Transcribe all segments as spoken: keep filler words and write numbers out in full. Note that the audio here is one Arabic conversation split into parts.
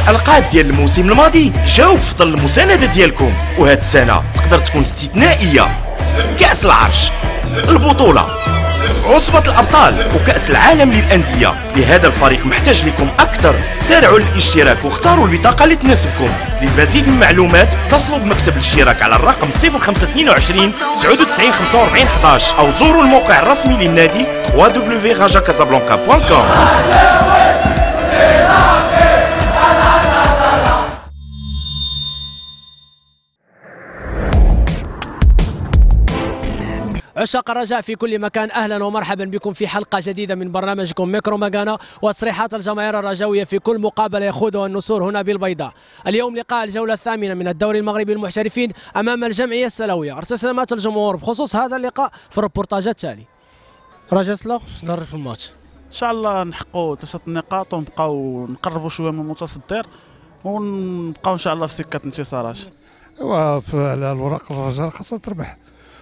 الألقاب ديال الموسم الماضي جاو في ظل المساندة ديالكم، وهاد السنة تقدر تكون استثنائية. كأس العرش، البطولة، عصبة الأبطال وكأس العالم للأندية. لهذا الفريق محتاج لكم أكثر. سارعوا للاشتراك واختاروا البطاقة اللي تناسبكم. للمزيد من المعلومات اتصلوا بمكتب الاشتراك على الرقم صفر خمسة اثنين وعشرين تسعة وتسعين خمسة وأربعين أحد عشر أو زوروا الموقع الرسمي للنادي دبليو دبليو دبليو دوت raja casablanca دوت كوم. عشاق الرجاء في كل مكان، اهلا ومرحبا بكم في حلقه جديده من برنامجكم ميكرو ماغانا وتصريحات الجماهير الرجاويه في كل مقابله يخوضها النسور هنا بالبيضاء. اليوم لقاء الجوله الثامنه من الدوري المغربي للمحترفين امام الجمعيه السلويه. ارتسامات الجمهور بخصوص هذا اللقاء في الريبورتاج التالي. رجاء سلا شنو في الماتش؟ ان شاء الله نحققوا ثلاثه النقاط ونبقاو نقربوا شويه من المتصدر ونبقاو ان شاء الله في سكه انتصارات. ايوا على الورق الرجاء خاصها تربح،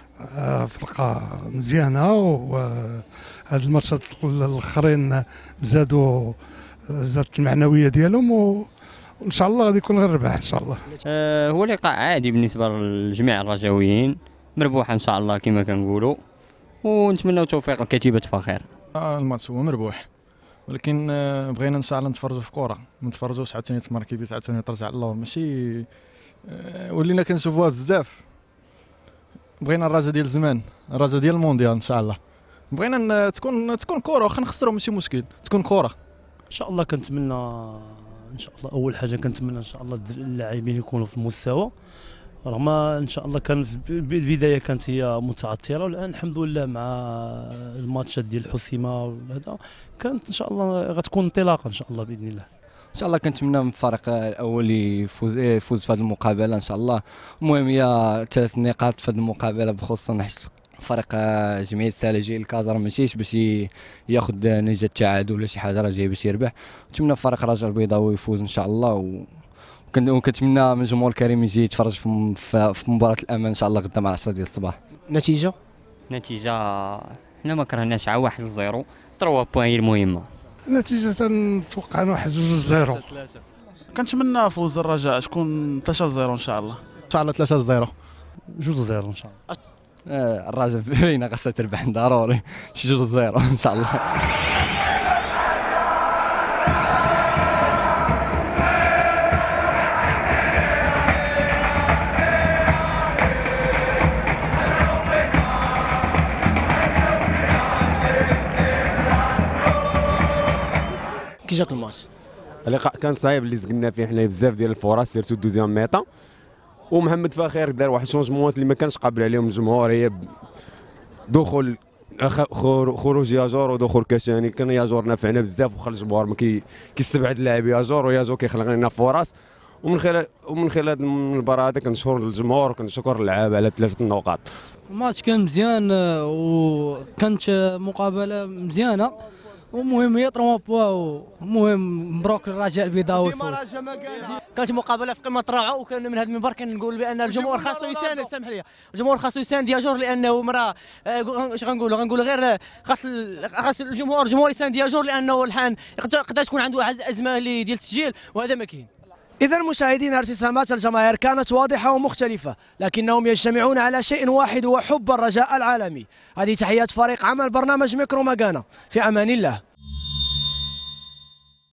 فرقه مزيانه، وهاد الماتشات الاخرين زادوا زادت المعنويه ديالهم، وان شاء الله غادي يكون غير ربح ان شاء الله. أه هو لقاء عادي بالنسبه لجميع الرجاويين، مربوح ان شاء الله كما كنقولوا، ونتمنوا توفيق كتيبه فخير. آه الماتش هو مربوح، ولكن آه بغينا ان شاء الله نتفرجوا في كره، ما نتفرجوش عاوتاني تماركي عاوتاني ترجع للور، ماشي آه ولينا كنشوفوها بزاف. بغينا الرجاء ديال زمان، الرجاء ديال المونديال ان شاء الله. بغينا تكون تكون كره، واخا نخسروا ماشي مشكل، تكون كره ان شاء الله. كنتمنى ان شاء الله اول حاجه كنتمنى ان شاء الله اللاعبين يكونوا في المستوى، رغم ان شاء الله كان في البدايه كانت هي متعثره، والان الحمد لله مع الماتشات ديال الحسيمه وهذا كانت ان شاء الله غتكون انطلاقه ان شاء الله باذن الله. ان شاء الله كنتمنى من الفريق الاول يفوز يفوز في هذه المقابله ان شاء الله. المهم هي ثلاث نقاط في هذه المقابله، بخصوصا حيت فريق جمعيه السالجي الكازا راه ماشيش باش ياخذ نتيجه التعادل ولا شي حاجه، راه جاي باش يربح. نتمنى فريق الرجاء البيضاوي يفوز ان شاء الله، و وكنتمنى من الجمهور الكريم يجي يتفرج في مباراه الامل ان شاء الله غدا مع عشرة ديال الصباح. نتيجه نتيجه حنا ما كرهناش على واحد لصفر، ثلاثة بوين هي المهمه. النتيجه تنتوقع واحد جوج لزيرو. كنتمنى فوز الرجاء تكون ثلاثة صفر ان شاء الله. ان شاء الله ثلاثة صفر جوج صفر ان شاء الله. آه الرجاء باينه خاصها تربح ضروري شي جوج صفر ان شاء الله. كي جاك الماتش؟ اللقاء كان صعيب اللي زقنا فيه حنا بزاف ديال الفرص، سيرتو دوزيام ميطا، ومحمد فخير دار واحد الشونجمونات اللي ما كانش قابل عليهم الجمهور، هي دخول خروج ياجور ودخول كاشاني. كان ياجور نافعنا بزاف، وخا الجمهور ما كي كيستبعد اللاعب ياجور، وياجور كيخلق لنا فرص. ومن خلال ومن خلال هذه المباراه هذه كنشكر الجمهور وكنشكر اللعاب على ثلاثه النقاط. الماتش كان مزيان وكانت مقابله مزيانه، ومهم هي طروا بوا، ومهم مبروك للرجاء البيضاوي. كانت مقابله في قمه الروعه، وكان من هذا المنبر كنقول بان الجمهور خاصو يساند. سامح لي، الجمهور خاصو يساند ياجور، لانه مراه اش غنقولوا غنقولوا غير خاص خاص الجمهور الجمهور يساند ياجور، لانه الحان يقدر تكون عنده ازمه اللي ديال التسجيل، وهذا ما كاين. إذا مشاهدينا، ارتسامات الجماهير كانت واضحة ومختلفة، لكنهم يجتمعون على شيء واحد، هو حب الرجاء العالمي. هذه تحيات فريق عمل برنامج ميكرو ماغانا، في أمان الله.